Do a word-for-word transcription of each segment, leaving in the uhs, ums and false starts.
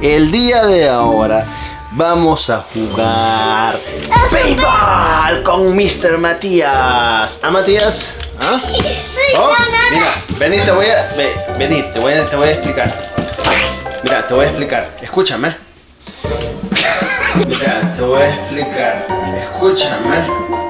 El día de ahora vamos a jugar béisbol con mister Matías. ¿Ah, Matías? ¿Ah? Oh, mira, vení, te voy a... Ve, vení, te voy a, te voy a explicar. Mira, te voy a explicar. Escúchame. Mira, te voy a explicar. Escúchame.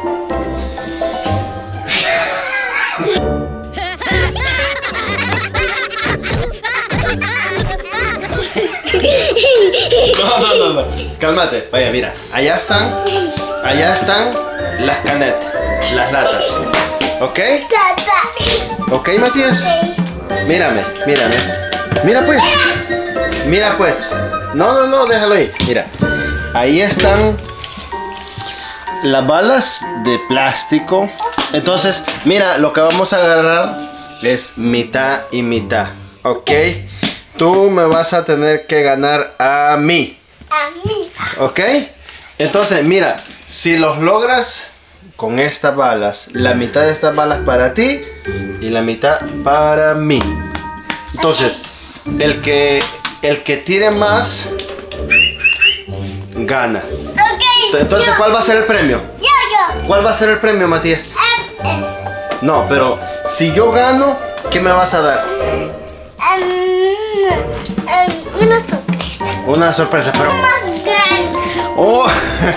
No, no, no, no. Cálmate. Vaya, mira. Allá están. Allá están las canetas. Las latas. ¿Ok? ¿Ok, Matías? Mírame, mírame. Mira pues. Mira pues. No, no, no, déjalo ahí. Mira. Ahí están las balas de plástico. Entonces, mira, lo que vamos a agarrar es mitad y mitad. ¿Ok? Tú me vas a tener que ganar a mí. A mí. ¿Ok? Entonces, mira, si los logras con estas balas, la mitad de estas balas para ti y la mitad para mí. Entonces, el que, el que tire más, gana. Ok. Entonces, yo. ¿cuál va a ser el premio? Yo, yo. ¿Cuál va a ser el premio, Matías? Um, es, No, pero si yo gano, ¿qué me vas a dar? um, um, una sorpresa. Una sorpresa, pero... Más grande. Oh.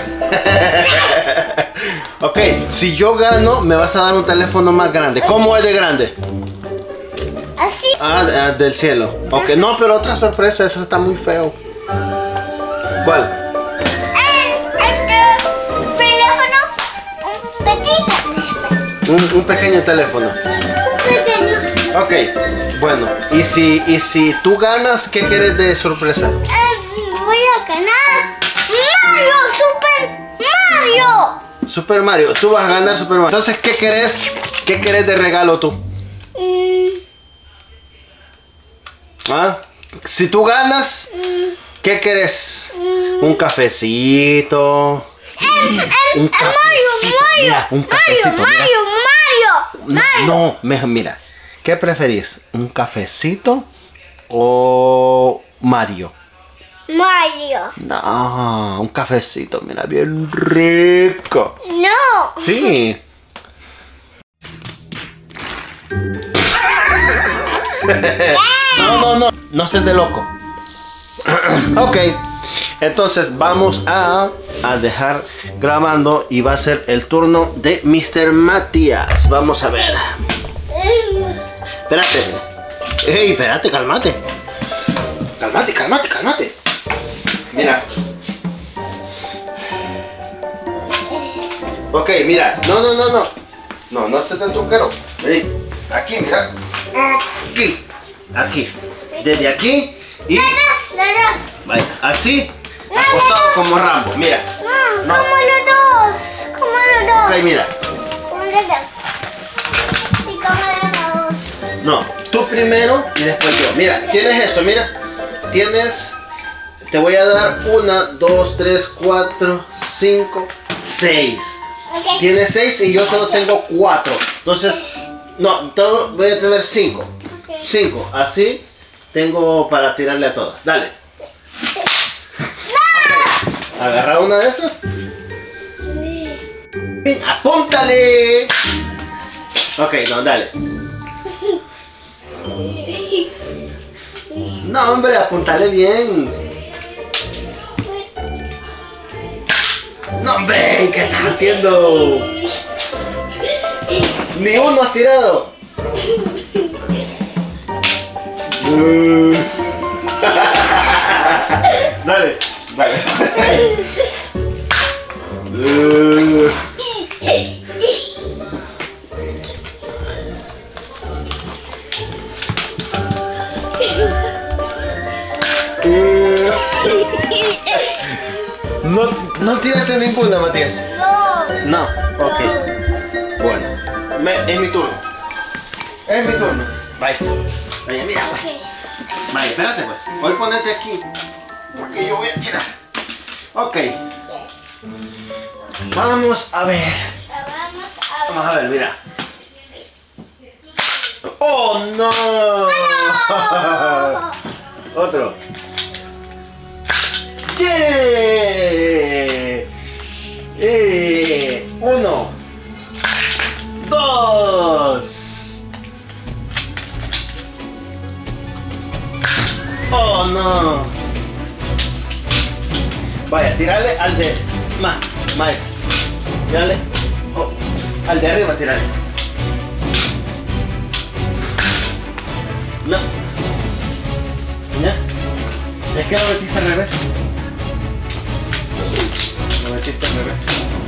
Ok, si yo gano, me vas a dar un teléfono más grande. ¿Cómo es de grande? Así. Ah, ah, del cielo. Ok, no, pero otra sorpresa, eso está muy feo. ¿Cuál? Um, este teléfono. Un petito. Un, un pequeño teléfono. Un pequeño. Ok, bueno, y si, y si tú ganas, ¿qué quieres de sorpresa? Um, voy a ganar. Mario, Super Mario. Super Mario, tú vas a ganar Super Mario. Entonces, ¿qué querés? ¿Qué querés de regalo tú? Mm, ¿Ah? Si tú ganas, ¿qué querés? mm. Un cafecito. Em, em, Un cafecito. Mario, Mira, un cafecito. Mario, mira. Mario, Mario, No, Mario. no, me- mira. ¿Qué preferís? ¿Un cafecito o Mario? Mario. No, un cafecito, mira, bien rico. No. Sí. No, no, no, no estés de loco. Ok, entonces vamos a, a dejar grabando y va a ser el turno de mister Matías. Vamos a ver. Em, Espérate. Ey, espérate, cálmate. Cálmate, cálmate, cálmate. Mira. Ok, mira. No, no, no, no. No, no estés tan truquero. Vení. Aquí, mira. Aquí. Aquí. Desde aquí y... Las dos, las dos. Vaya, así. Acostado como Rambo. Mira. No, No. como los dos. Como los dos. Ok, mira. Como los dos. Y como los dos. No, tú primero y después yo. Mira, tienes esto, mira. Tienes... Te voy a dar una, dos, tres, cuatro, cinco, seis. Ok. Tienes seis y yo solo tengo cuatro. Entonces, no, todo, voy a tener cinco. Ok. Cinco. Así tengo para tirarle a todas. Dale. ¡No! Agarra una de esas. Bien, apúntale. Ok, no, dale. No, hombre, apúntale bien. No, hombre, ¿qué estás haciendo? Ni uno has tirado. Dale, dale. No, no tiraste ninguna, Matías. No. No, ok. Bueno, me- es mi turno. Es mi turno. Vaya. Vaya, mira, pues. Ok. Vaya, espérate pues. Voy a ponerte aquí. Porque yo voy a tirar. Ok. Vamos a ver. Vamos a Vamos a ver, mira. ¡Oh, no! Otro. ¡Yeah! Eh, uno, dos. Oh no. Vaya, tirarle al de más, maestro. Tirarle oh, al de arriba, tirarle. No. ¿Ya? Es que lo metiste al revés. Lo metiste al revés.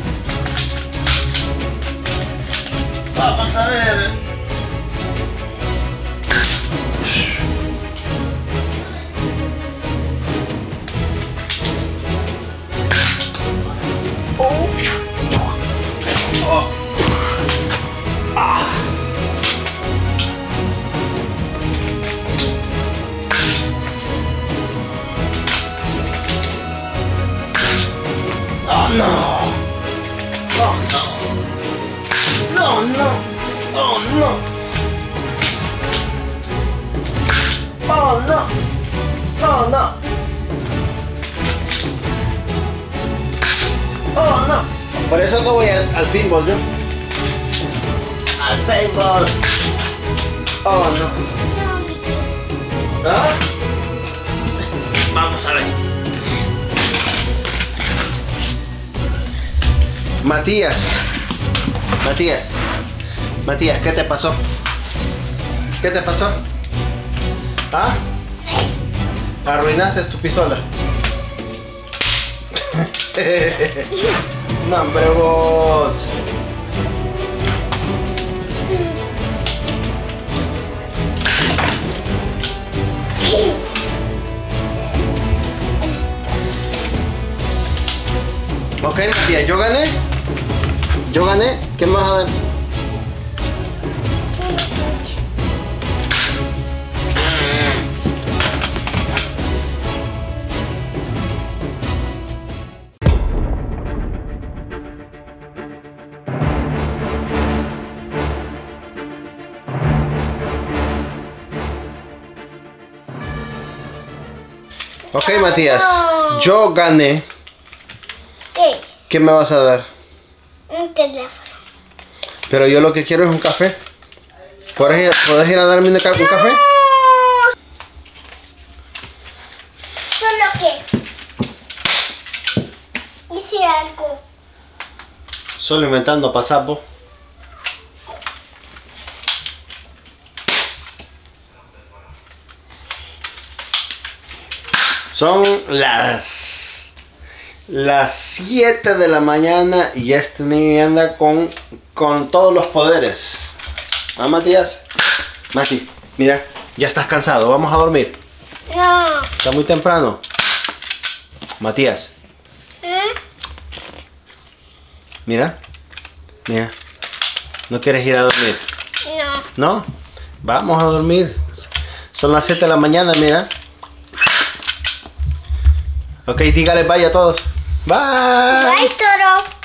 Vamos a ver. Oh. Oh. Ah. Oh no! Oh no! No, no! Oh no! Oh no! Oh no! Oh no! Por eso no voy al, al pinball yo. Al pinball. Oh no. ¿Ah? Vamos a ver. Matías, Matías, Matías, ¿qué te pasó? ¿Qué te pasó? ¿Ah? Arruinaste tu pistola. No, hombre, vos. Ok, Matías, yo gané. Yo gané. ¿Qué me vas a dar? Ok, Matías, yo gané. ¿Qué? ¿Qué me vas a dar? Un teléfono. Pero yo lo que quiero es un café. ¿Puedes ir, ¿puedes ir a darme un café? Solo que hice algo. Solo inventando pasapo. Son las las siete de la mañana y este niño anda con, con todos los poderes. ¿Ah, Matías? Mati, mira, ya estás cansado, vamos a dormir. No. Está muy temprano. Matías. ¿Eh? Mira, mira. ¿No quieres ir a dormir? No. ¿No? Vamos a dormir. Son las siete de la mañana, mira. Ok, dígale bye a todos. Bye. Bye, Toro.